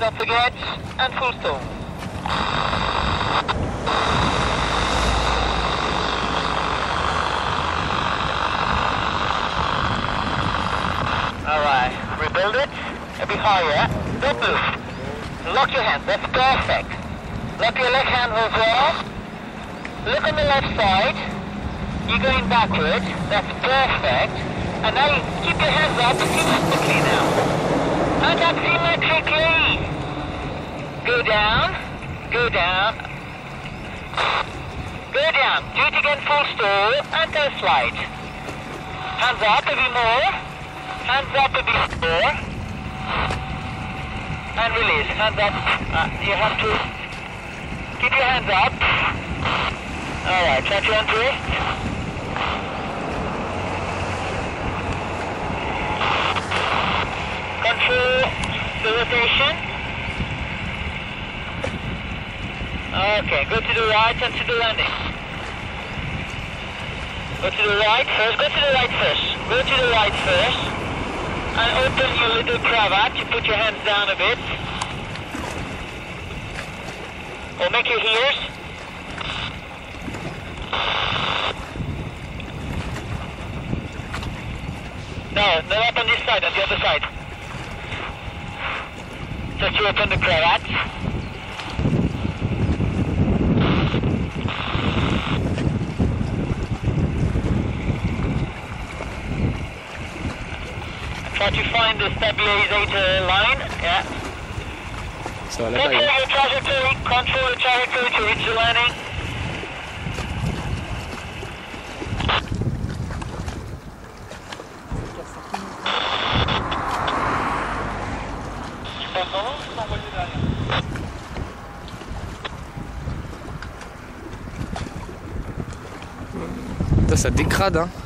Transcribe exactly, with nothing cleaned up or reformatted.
don't forget, and full stall. Alright, rebuild it, a bit higher, don't move. Lock your hands, that's perfect. Lock your left hand as well. Look on the left side, you're going backward, that's perfect. And now you keep your hands up symmetrically now. And up symmetrically. Go down, go down, go down. Do it again full stall and then slide. Hands up a bit more, hands up a bit more. And release, hands up. Uh, you have to keep your hands up. Alright, try to untwist. Control the rotation. Okay, go to the right and to the landing. Go to the right first, go to the right first. Go to the right first. And open your little cravat. You put your hands down a bit. Or make your ears. No, not up on this side, on the other side. Just to open the cravat. Try to find the stabilizer line. Yeah. So control your trajectory. Control the trajectory to reach the landing. Ça dégrade, hein.